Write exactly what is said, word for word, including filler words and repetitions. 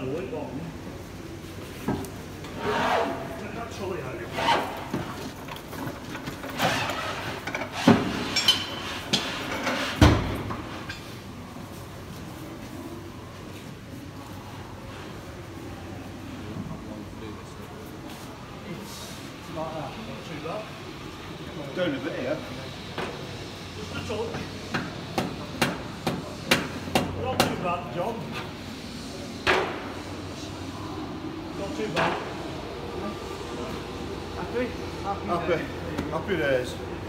it long. Get that trolley out. Like that, not too bad. Down a bit here. Just a touch. Not too bad, John. Not too bad. Happy? Happy, happy days.